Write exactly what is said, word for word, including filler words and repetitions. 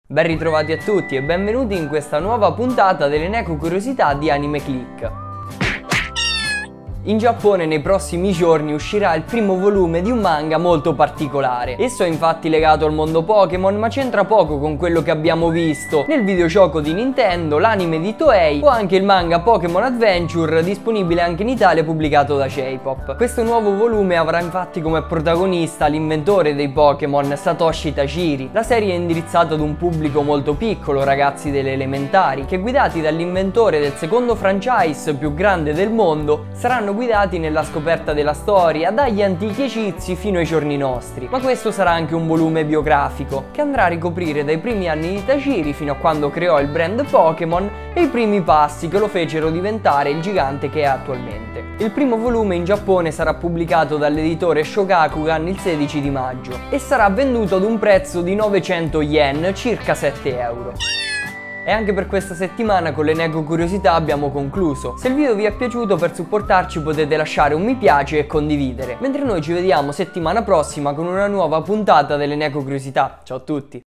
Ben ritrovati a tutti e benvenuti in questa nuova puntata delle Neko Curiosità di Anime Click. In Giappone nei prossimi giorni uscirà il primo volume di un manga molto particolare. Esso è infatti legato al mondo Pokémon, ma c'entra poco con quello che abbiamo visto nel videogioco di Nintendo, l'anime di Toei o anche il manga Pokémon Adventure, disponibile anche in Italia, pubblicato da J-Pop. Questo nuovo volume avrà infatti come protagonista l'inventore dei Pokémon, Satoshi Tajiri. La serie è indirizzata ad un pubblico molto piccolo, ragazzi delle elementari, che guidati dall'inventore del secondo franchise più grande del mondo, saranno guidati nella scoperta della storia dagli antichi egizi fino ai giorni nostri. Ma questo sarà anche un volume biografico che andrà a ricoprire dai primi anni di Tajiri fino a quando creò il brand Pokémon e i primi passi che lo fecero diventare il gigante che è attualmente. Il primo volume in Giappone sarà pubblicato dall'editore Shogakukan il sedici di maggio e sarà venduto ad un prezzo di novecento yen, circa sette euro. E anche per questa settimana con le Neko Curiosità abbiamo concluso. Se il video vi è piaciuto, per supportarci potete lasciare un mi piace e condividere. Mentre noi ci vediamo settimana prossima con una nuova puntata delle Neko Curiosità. Ciao a tutti!